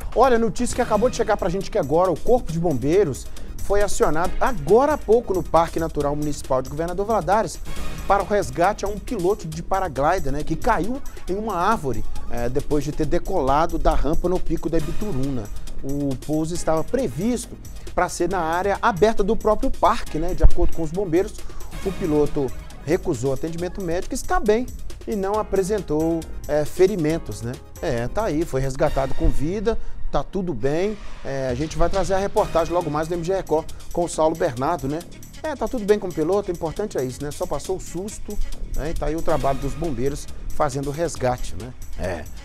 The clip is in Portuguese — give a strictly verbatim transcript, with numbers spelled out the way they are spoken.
Olha, notícia que acabou de chegar pra gente que agora o Corpo de Bombeiros foi acionado agora há pouco no Parque Natural Municipal de Governador Valadares para o resgate a um piloto de paraglider, né, que caiu em uma árvore é, depois de ter decolado da rampa no Pico da Ibituruna. O pouso estava previsto para ser na área aberta do próprio parque, né? De acordo com os bombeiros, o piloto recusou atendimento médico e está bem e não apresentou é, ferimentos, né? É, tá aí, foi resgatado com vida, tá tudo bem. É, a gente vai trazer a reportagem logo mais do M G Record com o Saulo Bernardo, né? É, tá tudo bem com o piloto, o importante é isso, né? Só passou o susto, né? E tá aí o trabalho dos bombeiros fazendo o resgate, né? É.